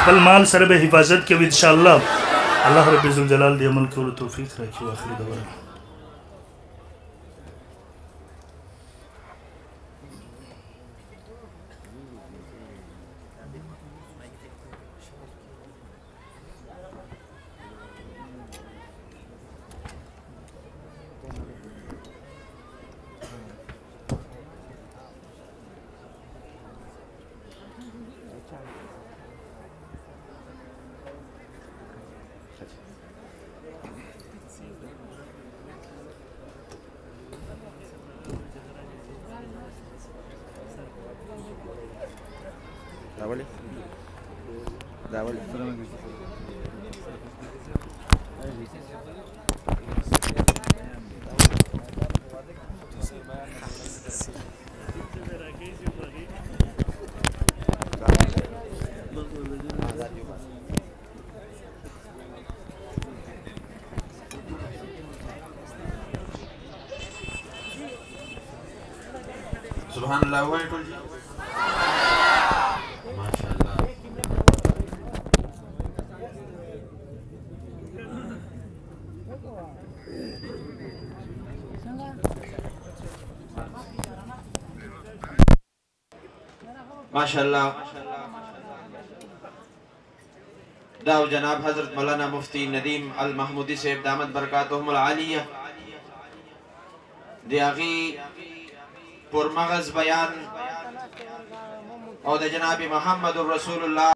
خپل مال سره به حفاظت کوي ان شاء الله. الله رب ذوالجلال دې عمل کولو توفیق راکړي. واخر دعوانا سبحان الله وایي ټول ماشاءالله. ماشاءالله. دا جناب حضرت مولانا مفتی ندیم المحمودی صاحب دامت برکاتهم العالیہ دی هغې پرمغز بیان او د جناب محمد رسول الله